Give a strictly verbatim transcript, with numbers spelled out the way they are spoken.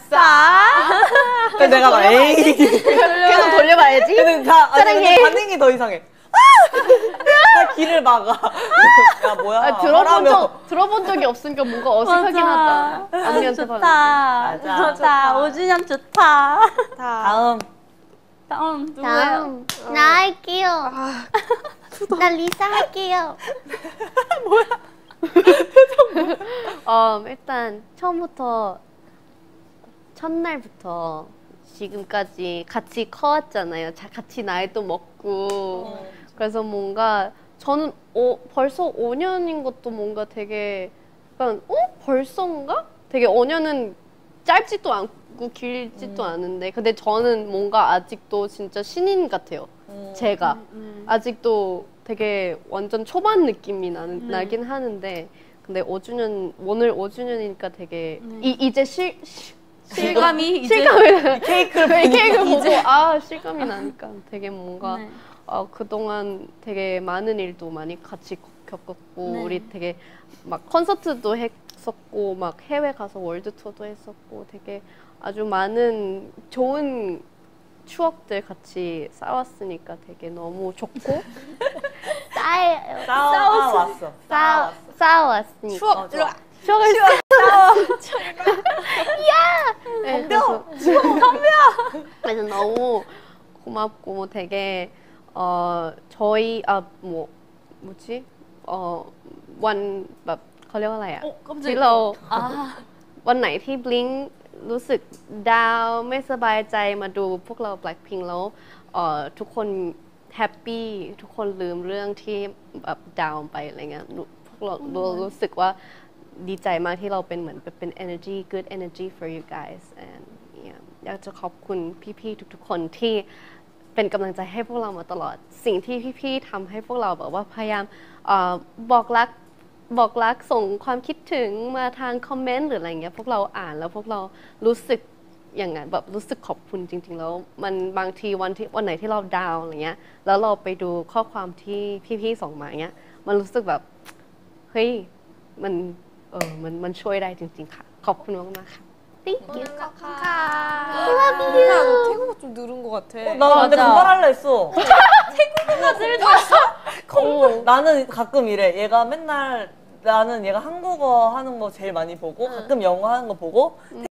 싸. 근데 내가 막 에이 계속 돌려봐야지. 근데 다 아니 사랑해. 근데 반응이 더 이상해. 다 길을 막아. 야 뭐야? 아, 들어본 하라며. 적 들어본 적이 없으니까 뭔가 어색하긴 하다. 언니한테 좋다. 맞아. 좋다. 오 주년 좋다. 다음. 다음 누구예요? 다음 나 할게요. 나 리사 할게요. 어, 일단 처음부터 첫날부터 지금까지 같이 커왔잖아요. 자, 같이 나이도 먹고. 그래서 뭔가 저는 어, 벌써 오 년인 것도 뭔가 되게 약간 어? 벌써인가? 되게 오 년은 짧지도 않고 길지도 음. 않은데 근데 저는 뭔가 아직도 진짜 신인 같아요. 음. 제가 음, 음. 아직도 되게 완전 초반 느낌이 나는, 음. 나긴 하는데 근데 오 주년 오늘 오 주년이니까 되게 음. 이, 이제 실, 실 실감이 실감이 케이크를 케이크를 보고 아 실감이 나니까 되게 뭔가 네. 어, 그동안 되게 많은 일도 많이 같이 겪었고 네. 우리 되게 막 콘서트도 했었고 막 해외 가서 월드 투어도 했었고 되게 아주 많은 좋은 추억들 같이 쌓았으니까 되게 너무 좋고 싸요. 싸워 왔어. 싸 싸웠으니까. 추억 어, 좋아. 추억을 야! 네, 그래서 그래서 너무 고맙고 되게 어 저희 아 뭐 뭐지 어วันแบบเขาเรียกว่าอะไรอ่ะที่เราวันไหนที่ Blink รู้สึกดาวไม่สบายใจมาดูพวกเรา Blackpink แล้วเอ่อทุกคนแฮปปี้ทุกคนลืมเรื่องที่แบบดาวไปอะไรเงี้ยพวกเรารู้สึกว่าดีใจมากที่เราเป็นเหมือนเป็น energy good energy for you guys and yeah อยากจะขอบคุณพี่ๆทุกๆคนที่เป็นกำลังใจให้พวกเรามาตลอดสิ่งที่พี่ๆทำให้พวกเราแบบว่าพยายามเอ่อบอกรักบอกรักส่งความคิดถึงมาทางคอมเมนต์หรืออะไรเงี้ยพวกเราอ่านแล้วพวกเรารู้สึกอย่างนั้นแบบรู้สึกขอบคุณจริงๆแล้วมันบางทีวันที่วันไหนที่เราดาวน์อะไรเงี้ยแล้วเราไปดูข้อความที่พี่ๆส่งมาเงี้ยมันรู้สึกแบบเฮ้ยมันเออมันมันช่วยได้จริงๆค่ะขอบคุณมากๆค่ะ Thank you. Love you. 야, 너 태국어 좀 늘은 것 같아. 어, 나 근데 공부할라 했어. 태국어가 들었어. 공부. 나는 가끔 이래. 얘가 맨날 나는 얘가 한국어 하는 거 제일 많이 보고 가끔 영어 하는 거 보고